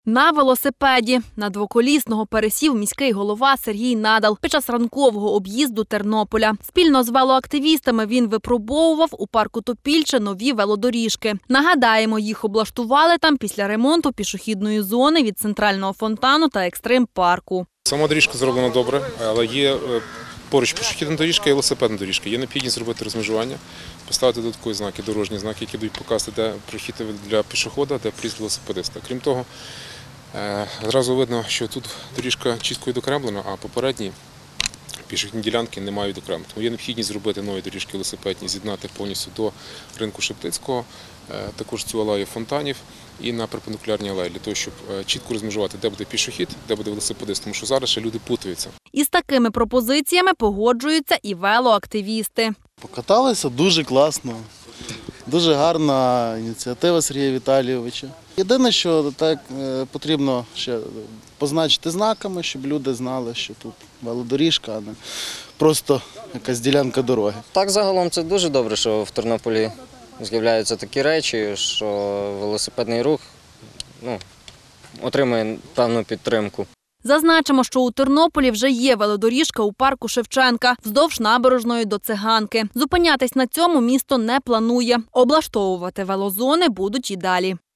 На велосипеді. На двоколісного пересів міський голова Сергій Надал під час ранкового об'їзду Тернополя. Спільно з велоактивістами він випробовував у парку Топільче нові велодоріжки. Нагадаємо, їх облаштували там після ремонту пішохідної зони від центрального фонтану та екстрим-парку. Сама доріжка зроблена добре, але є поруч пішохідна доріжка і велосипедна доріжка. Є необхідність зробити розмежування, поставити додаткові знаки, дорожні знаки, які будуть показати, де прохід для пішохода, де проїзд велосипедиста. Крім того, зразу видно, що тут доріжка чітко відокремлена, а попередні пішохідні ділянки не мають відокремлення. Тому є необхідність зробити нові доріжки велосипедні, з'єднати повністю до ринку Шептицького, також цю алею фонтанів і на перпендикулярній алеї, для того, щоб чітко розмежувати, де буде пішохід, де буде велосипедист, тому що зараз ще люди плутаються. Із такими пропозиціями погоджуються і велоактивісти. Покаталися дуже класно, дуже гарна ініціатива Сергія Віталійовича. Єдине, що так потрібно ще позначити знаками, щоб люди знали, що тут велодоріжка, а не просто якась ділянка дороги. Так, загалом це дуже добре, що в Тернополі з'являються такі речі, що велосипедний рух отримує певну підтримку. Зазначимо, що у Тернополі вже є велодоріжка у парку Шевченка вздовж набережної до Циганки. Зупинятись на цьому місто не планує. Облаштовувати велозони будуть і далі.